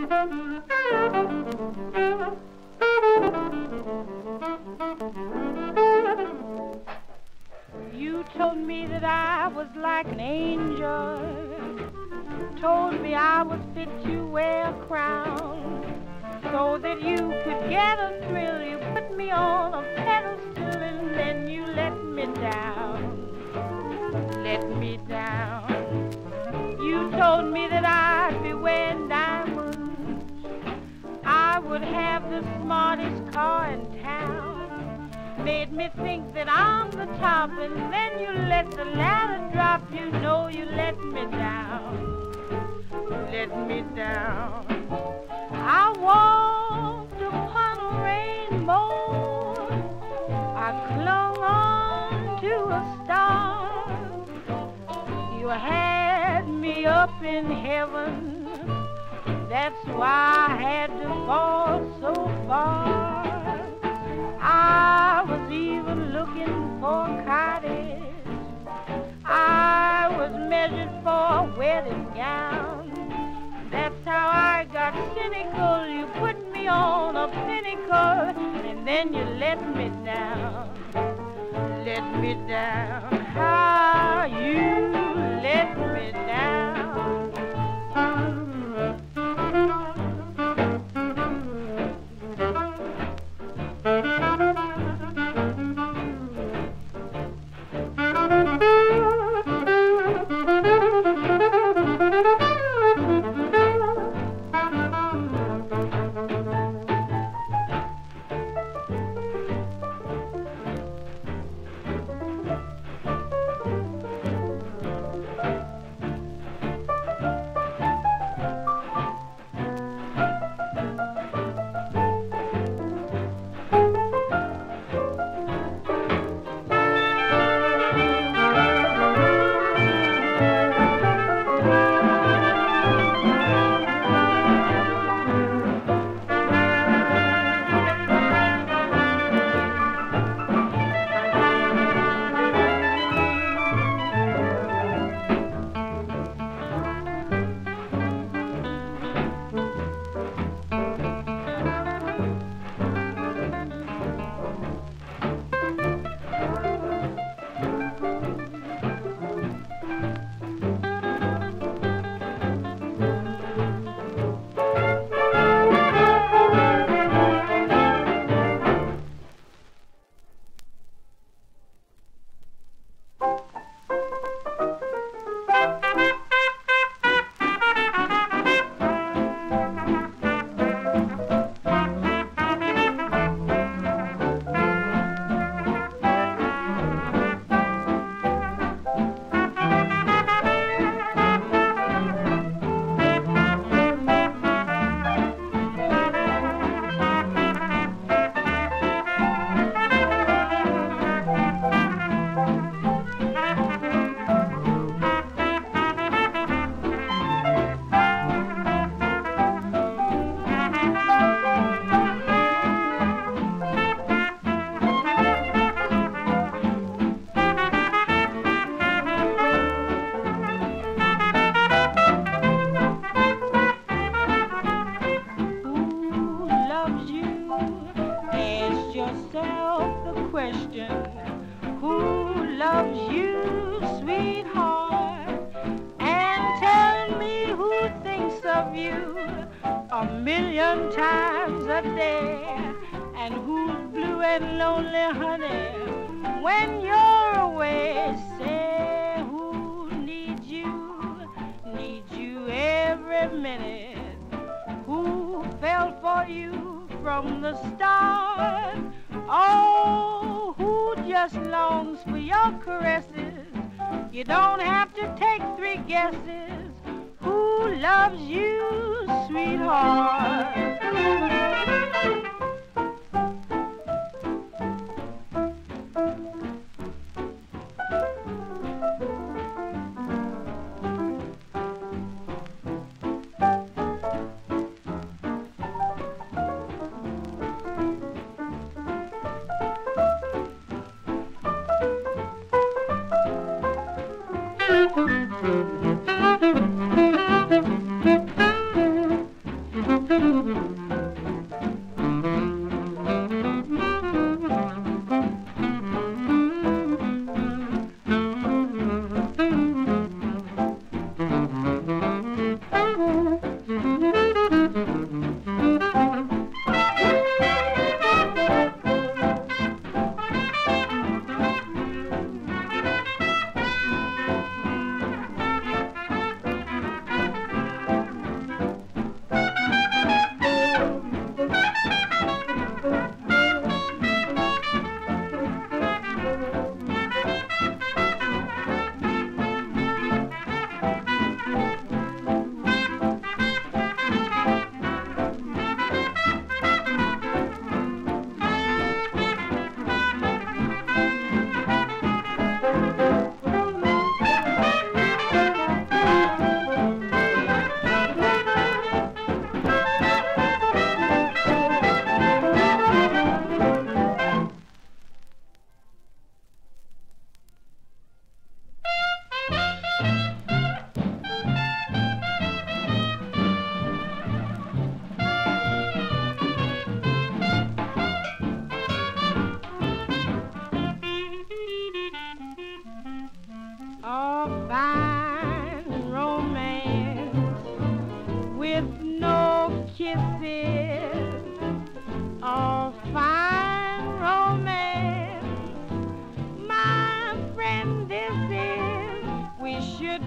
You told me that I was like an angel, told me I was fit to wear a crown, so that you could get a thrill. You put me on a pedestal and then you let me down, let me down. You told me that I'd be wearing diamonds, I would have the smartest car in town, made me think that I'm the top, and then you let the ladder drop. You know you let me down, let me down. I walked upon a rainbow, I clung on to a star. You had me up in heaven, that's why I had to fall so far. I was even looking for a cottage, I was measured for a wedding gown. That's how I got cynical. You put me on a pinnacle and then you let me down, let me down. How you let me down.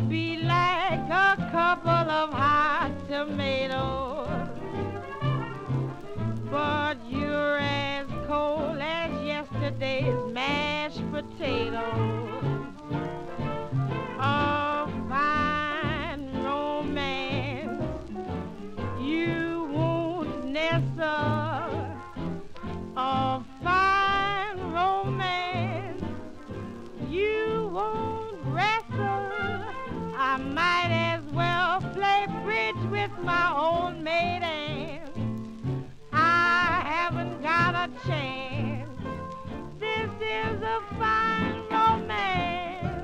be like a couple of hot tomatoes, but you're as cold as yesterday's mashed potatoes. A fine romance you won't nestle, a fine romance you won't wrestle. I might as well play bridge with my own maid aunt. I haven't got a chance. This is a fine romance.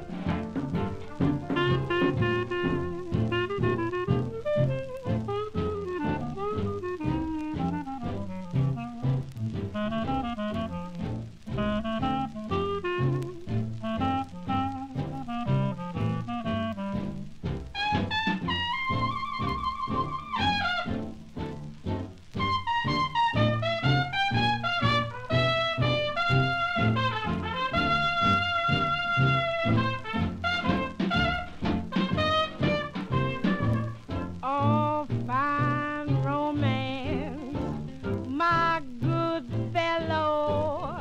Oh, fine romance, my good fellow.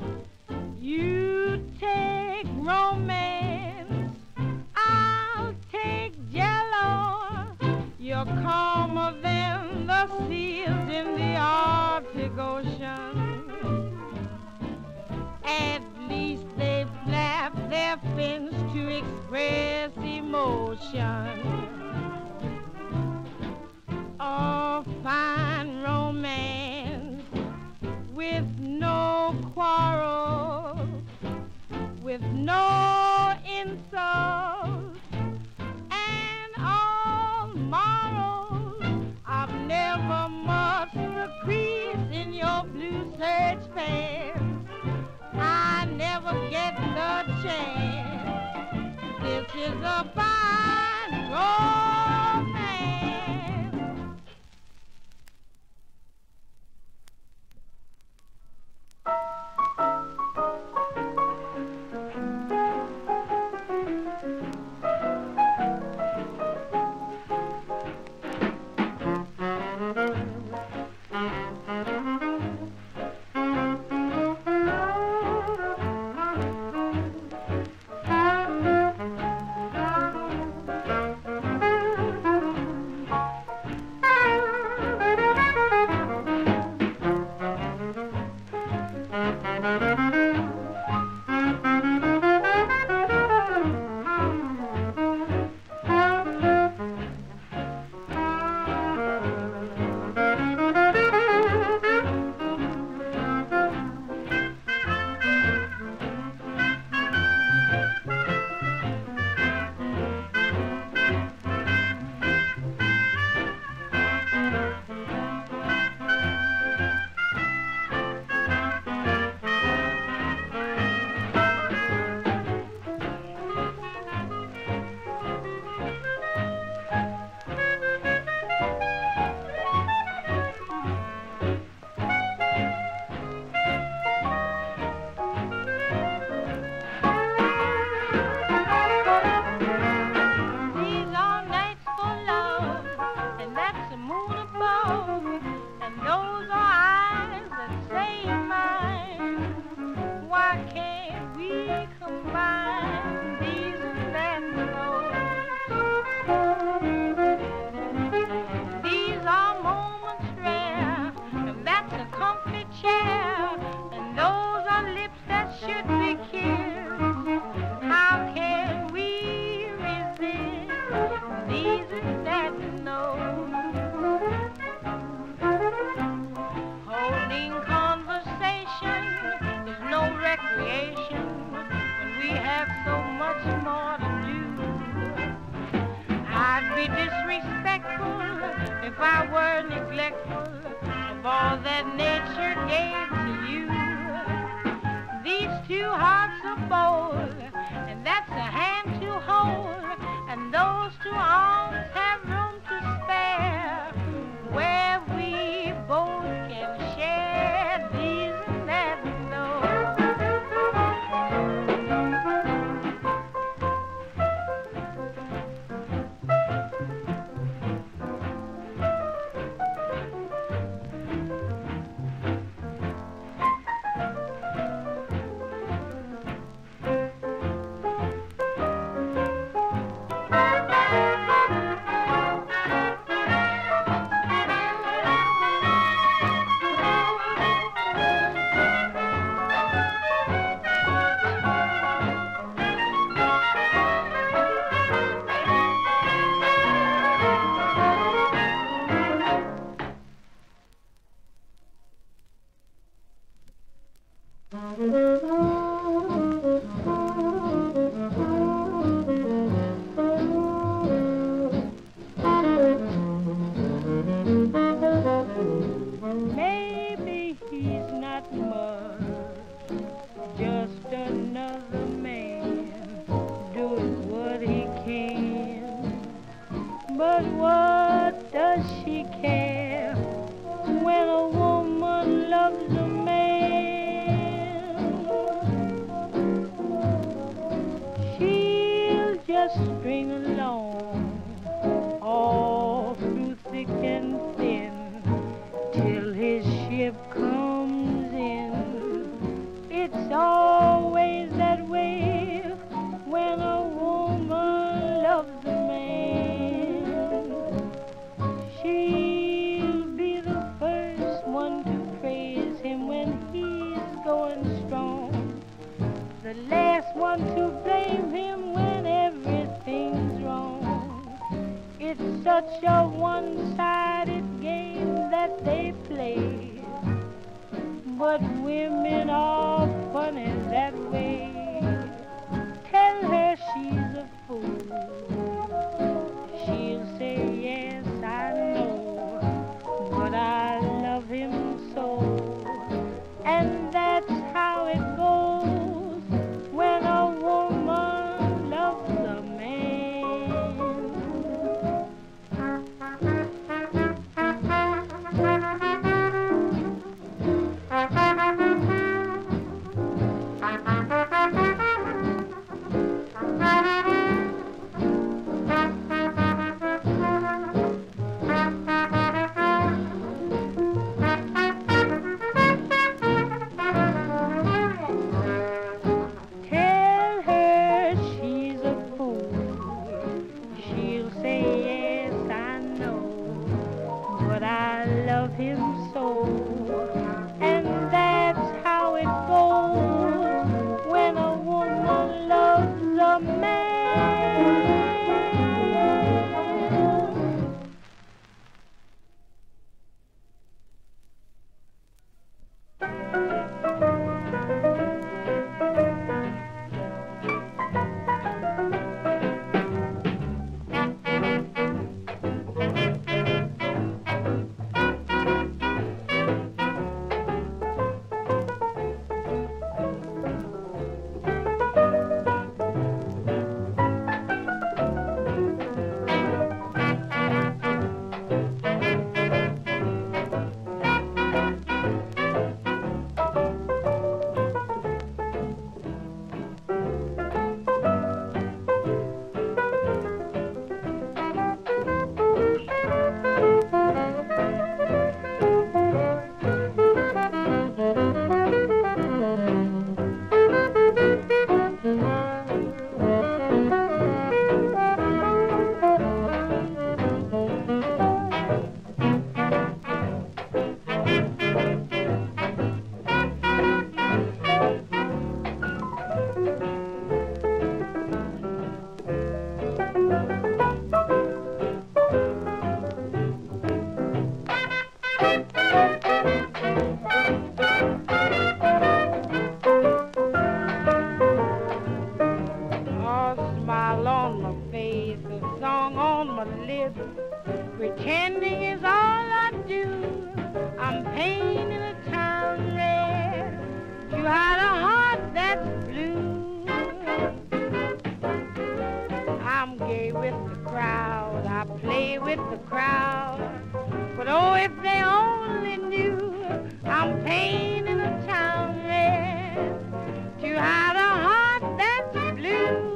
You take romance, I'll take jello. You're calmer than the seals in the Arctic Ocean. At least they flap their fins to express emotion. Oh, fine romance with no quarrel, with no insult, and all morals. I've never much the crease in your blue serge pants. I never get the chance. This is a fine romance. If I were neglectful of all that nature gave to you, these two hearts are bold, and that's a hand to hold, and those two arms have room to spare, where we both can share these and that and those. thick and thin till his ship comes in. It's always that way when a woman loves a man. She'll be the first one to praise him when he's going strong, the last one to blame him when everything's wrong. It's such a one-sided game that they play, but women are funny that way. Tell her she's a fool, she'll say yes, I know, but I love him so. And that's how it goes when a woman loves a man. Pretending is all I do. I'm painting a town red to hide a heart that's blue. I'm gay with the crowd, I play with the crowd, but oh, if they only knew I'm painting a town red to hide a heart that's blue.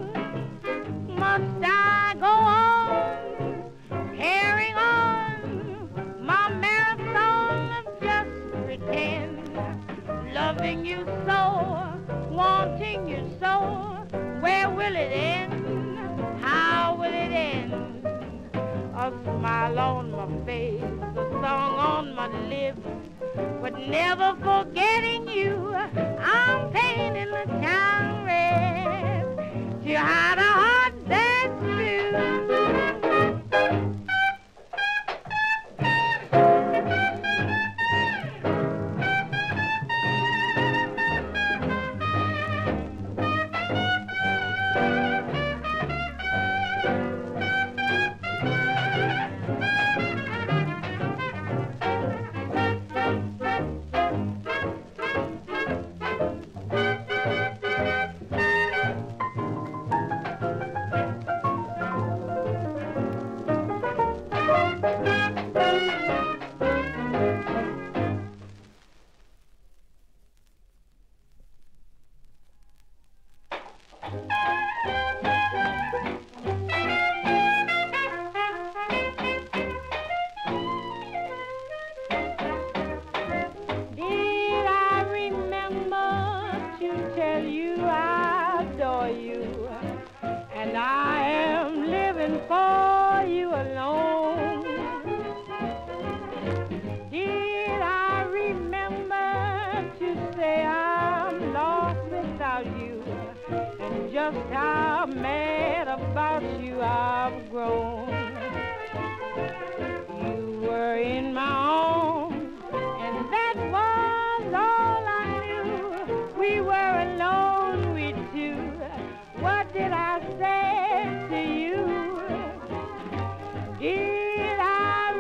Must I go on carrying on my marathon of just pretend, loving you so, wanting you so? Where will it end? How will it end? A smile on my face, a song on my lips, but never forgetting you. I'm painting the town red to hide a heart that's blue. just how mad about you I've grown. You were in my arms, and that was all I knew. We were alone, we two. What did I say to you? Did I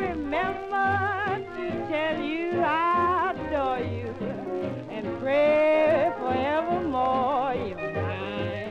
remember to tell you I adore you and pray forevermore you're mine?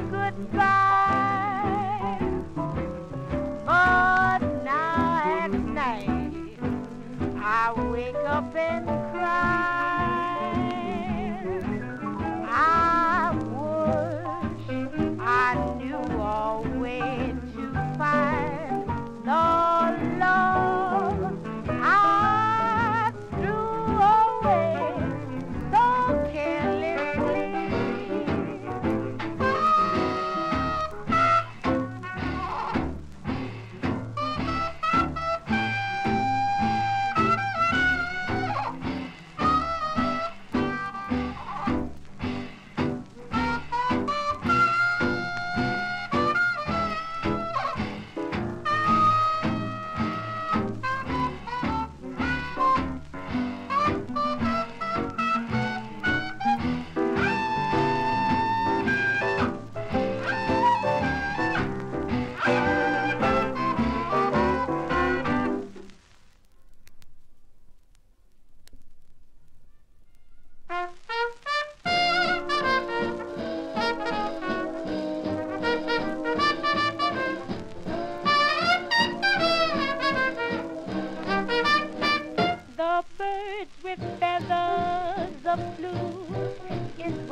Goodbye, but now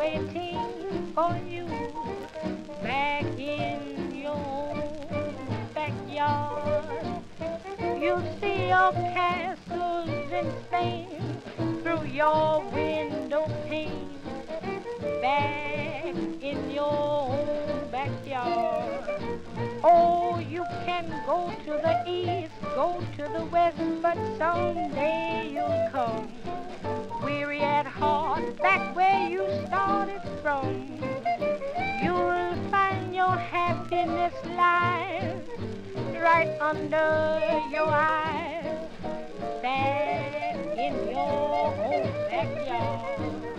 waiting for you back in your own backyard. You'll see your castles in Spain through your window pane back in your own backyard. Oh, you can go to the east, go to the west, but someday you'll come weary at heart back where you started from. You'll find your happiness lies right under your eyes back in your own backyard.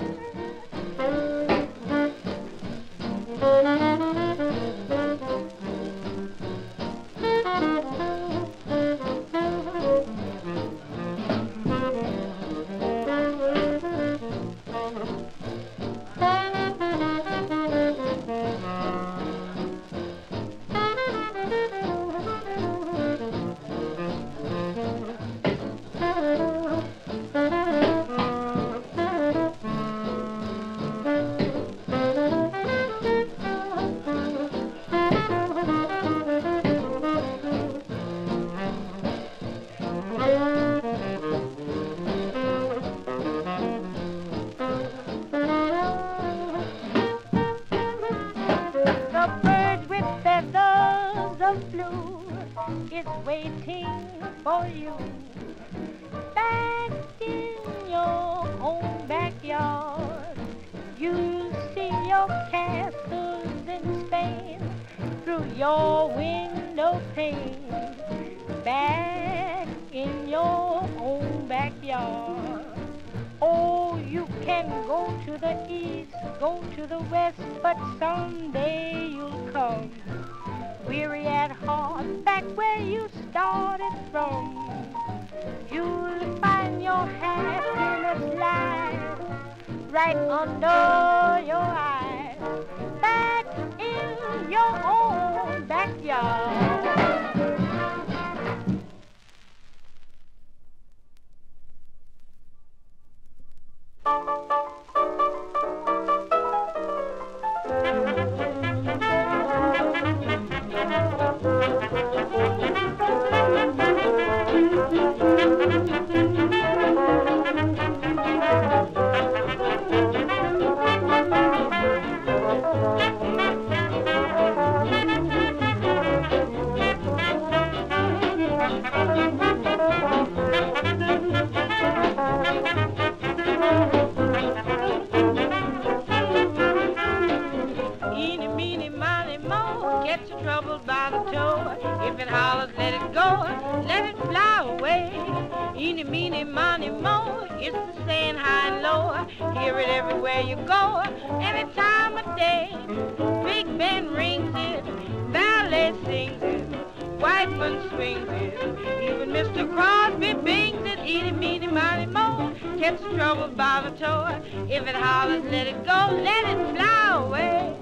Is waiting for you back in your own backyard. You'll see your castles in Spain through your window pane back in your own backyard. Oh, you can go to the east, go to the west, but someday you'll come weary at heart back where you started from. You'll find your happiness lies right under your eyes back in your own backyard. Eeny, meeny, miny, mo, it's the saying high and low. Hear it everywhere you go, any time of day. Big Ben rings it, ballet sings it, Whiteman swings it, even Mr. Crosby bings it. Eeny, meeny, miny, mo, catch trouble by the toe. If it hollers, let it go, let it fly away.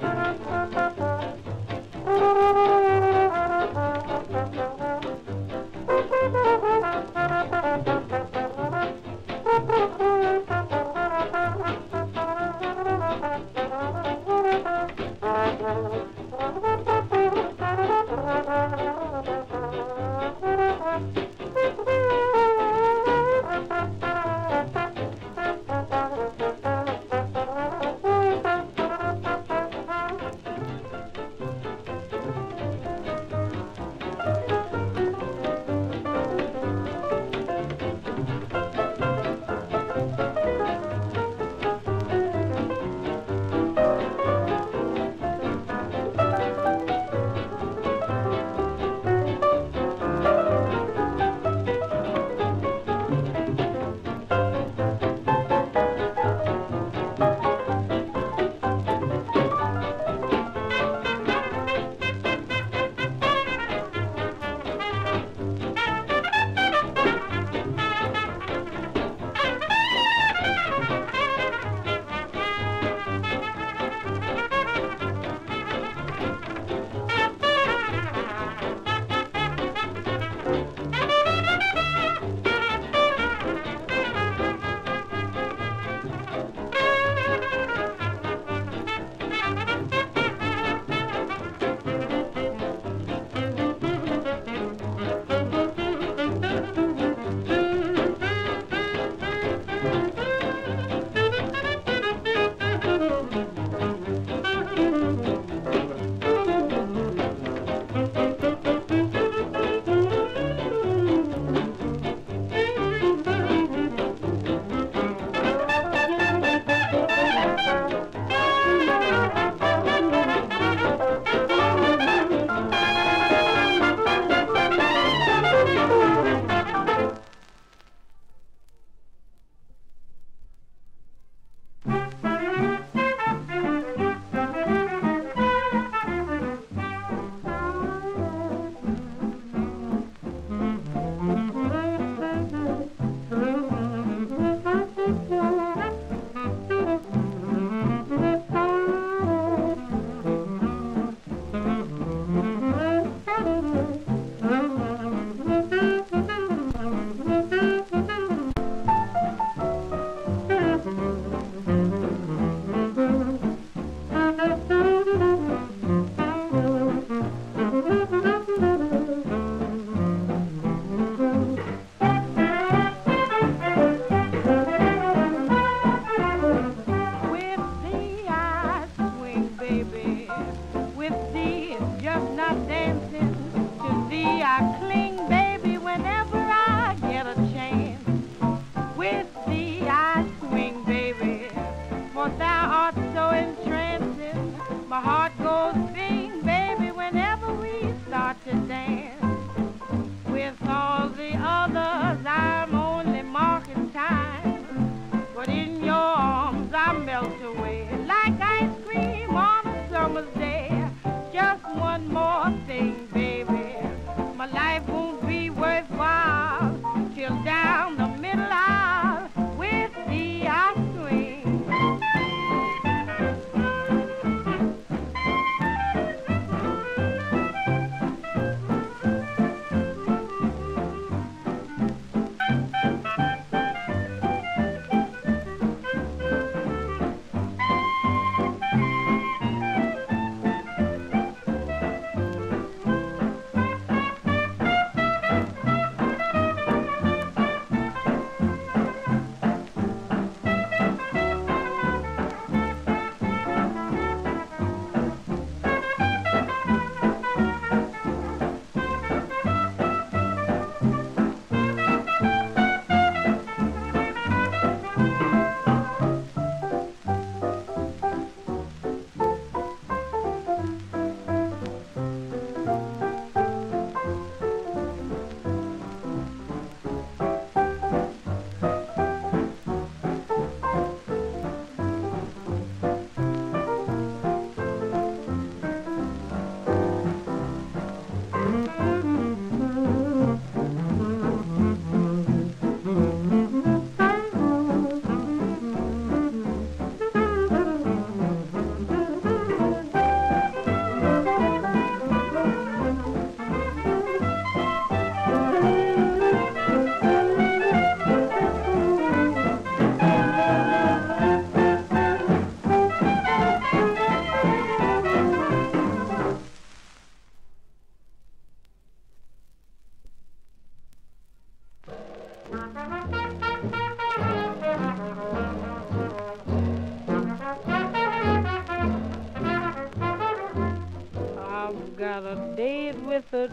with a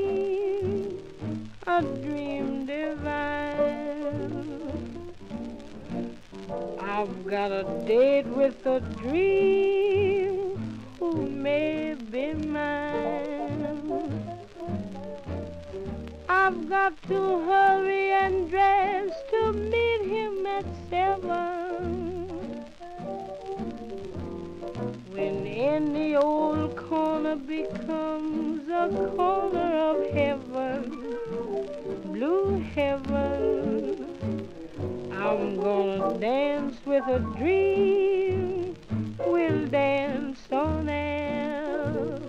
dream divine. I've got a date with a dream who may be mine. I've got to hurry and dress to meet him at 7. When any old corner becomes a corner of heaven, blue heaven, I'm gonna dance with a dream, we'll dance on air.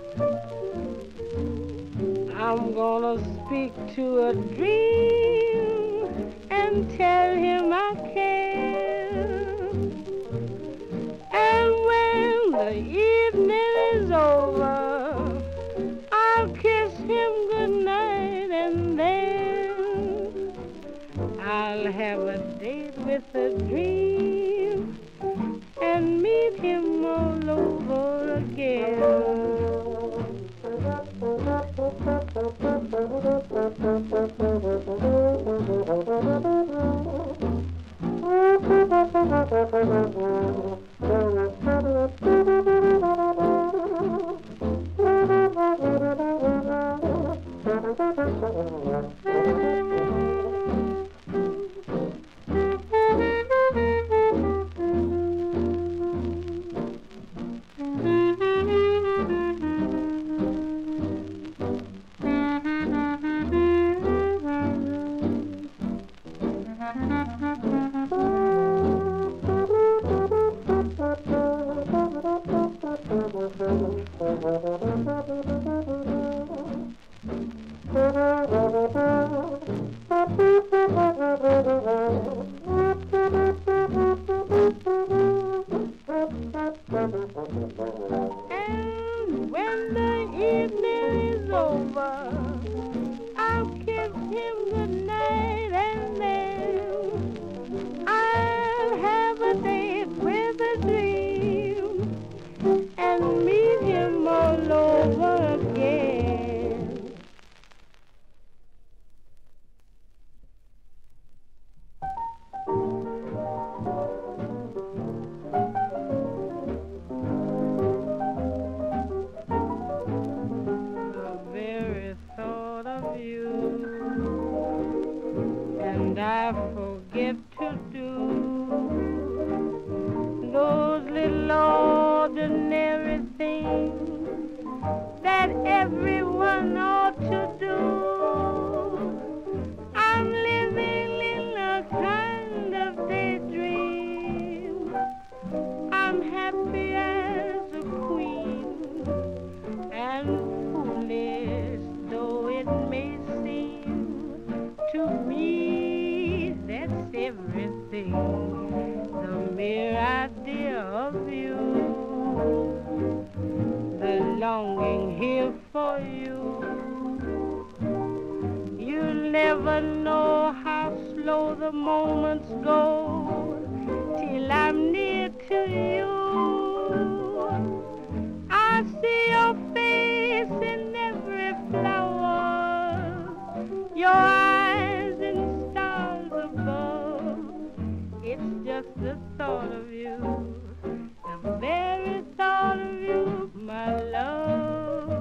I'm gonna speak to a dream and tell him I care. And when the evening is over, I'll kiss him goodnight, and then I'll have a date with a dream and meet him all over again. And when the evening is over, I'll kiss him goodnight, and then I'll have a date with a dream and meet him all over again. The very thought of you, and I forget to do those little ordinary things that everyone ought to do. I'm living in a kind of daydream. I'm happy as a queen, and foolish though it may seem to me, that's everything. The mere idea of you, the longing here for you. You'll never know how slow the moments go till I'm near to you. I see your face in every flower, your eyes in stars above. It's just the thought of you, the very thought of you, my love.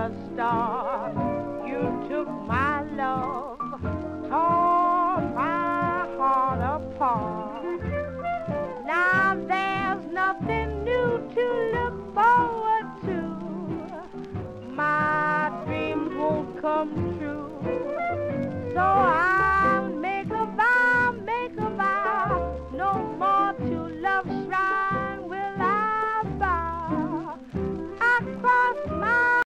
a star. You took my love, tore my heart apart. Now there's nothing new to look forward to. My dreams won't come true, so